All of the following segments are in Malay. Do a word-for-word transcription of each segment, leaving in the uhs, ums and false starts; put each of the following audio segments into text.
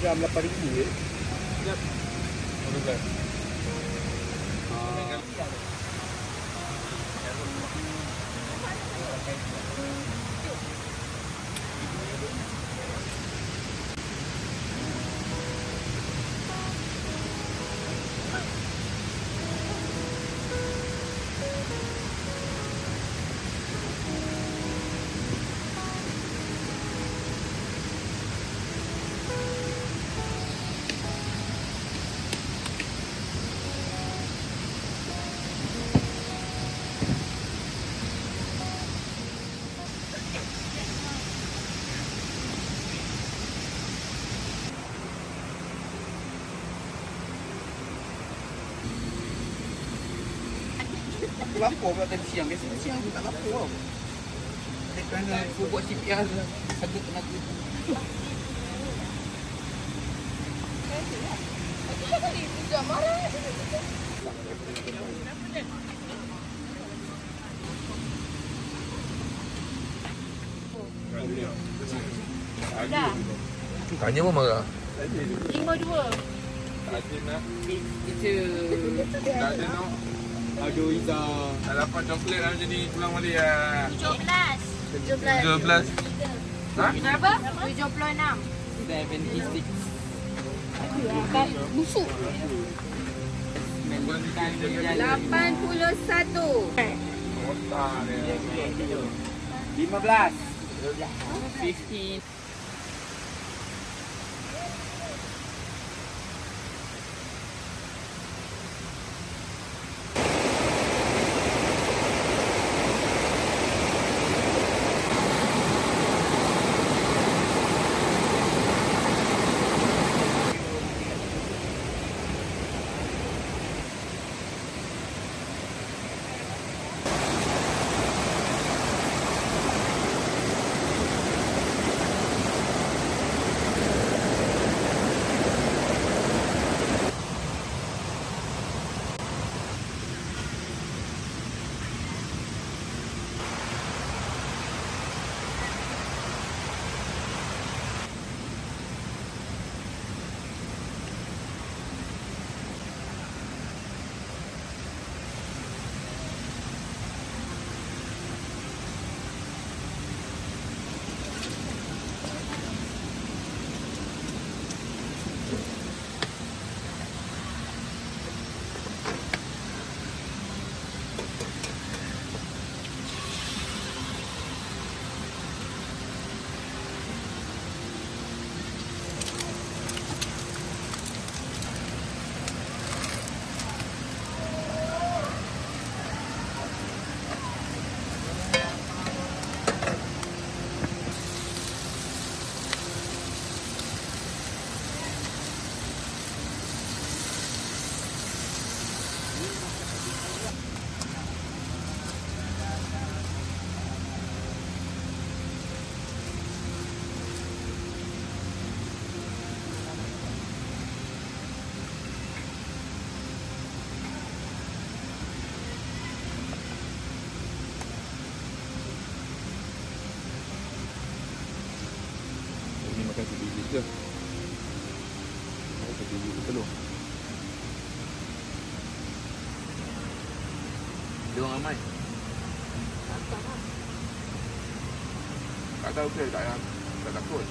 dirham lapan ribu ya. Yep. Betul. Lapor pula tadi siang. Biasanya siang aku tak lapor tau. Dia kerana aku buat C P R satu tenaga. Jangan marah. Dah. Tanya pun marah. Lima dua. Tak ada nak. Itu. Tak ada nak. Aduh Iza. Tak dapat coklat lah macam ni. Pulang balik lah. Tujuh belas. Tujuh belas. Tujuh belas. Ha? Berapa? Tujuh puluh enam. tujuh puluh Kan busuk. Lapan puluh satu. Otak dia. lima belas. Fifteen. Makan sebiji je. Makan sebiji ke telur. Dia orang ramai. Tak tahu ke tak yang tak takut.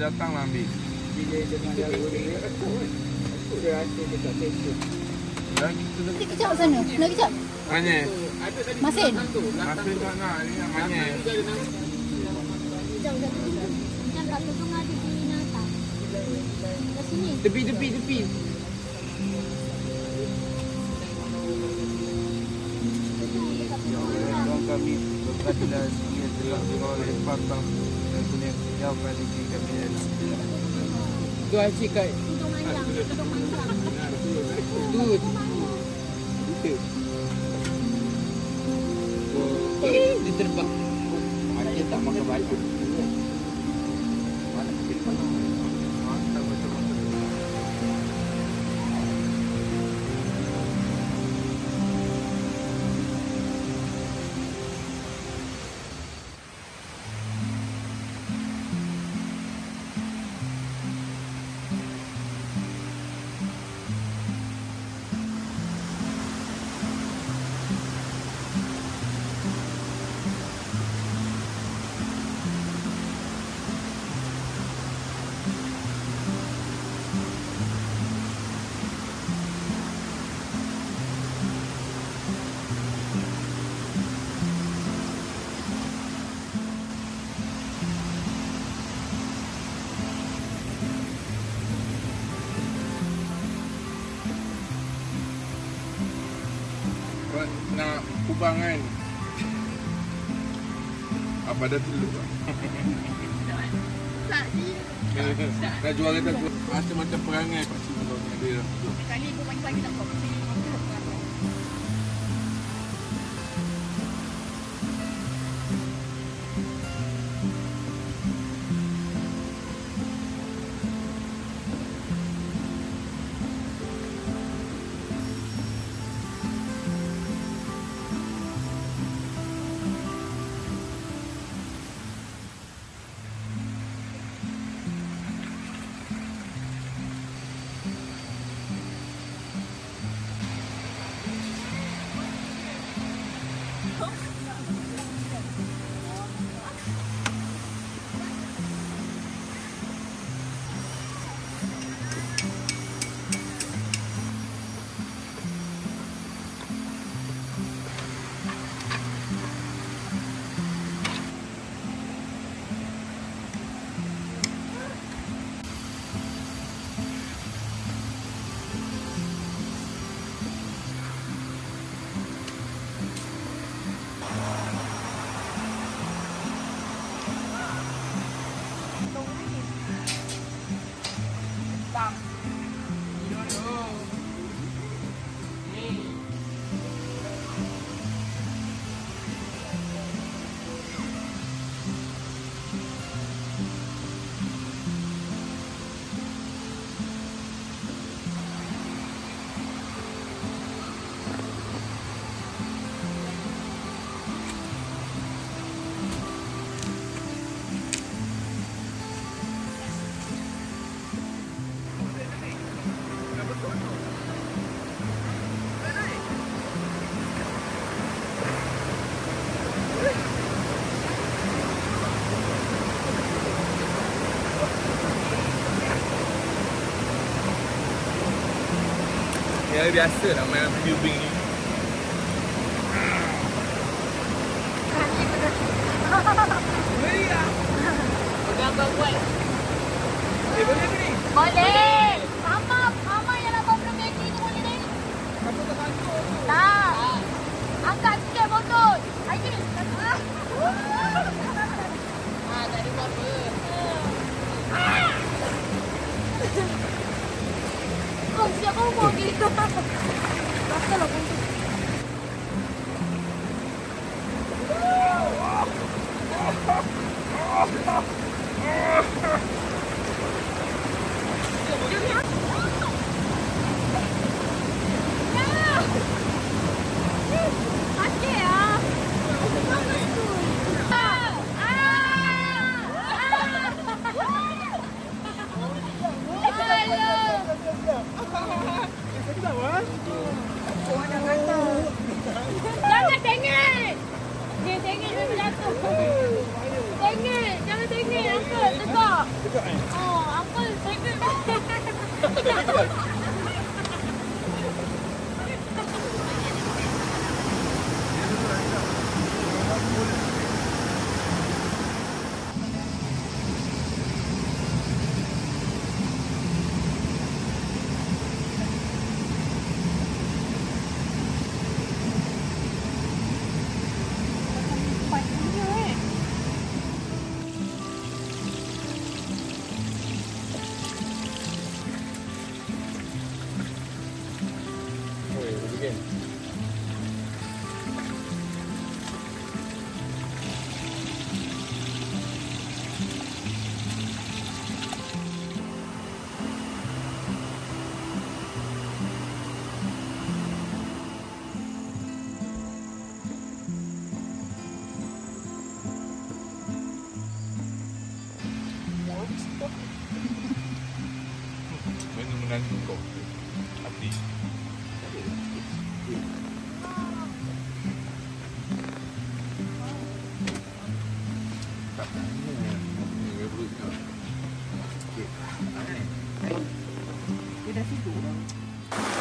datang lah ambil. Bila dengan dia boleh aku dah rasa dia tak betul. Dan kita dah Nanti kecap sana. Nak kecap? mana? Masin? Masih tak nak, ni nak mana? Sekejap, sekejap. Macam kat Todong ada di Nata. Kat sini. Tepi tepi tepi. Yang kami berkatilah ia telah dioleh patang dan kuning yang pada kami. Tu Acik kat Todong Manjang. Todong Manjang. tu. Buta. Eh, dia terbang. Macam tak makan baju. Mana kecil mana? Mantap betul-betul. Nak kubang kan? Apa ada telur lah? Nak jual kata tu macam-macam perangai Pak Cik Abang ada. Kali aku main lagi tak apa. Ya biasa lah main tubing ni. Pegang buat. Eh boleh ke ni? Boleh. Mama, mama yang nak bawa Maggi tu boleh ni? Apa tak kantor? Tak. Angkat sikit botol. Ayo ni. Ah, tak ada apa-apa. Kau siap kau mau gitu. Rasa lah pun. cepat. Oi, begin. Mana menantu kau? Hati. Tak tanya. Ni berut kau. Okey. Dia dah tidur dah.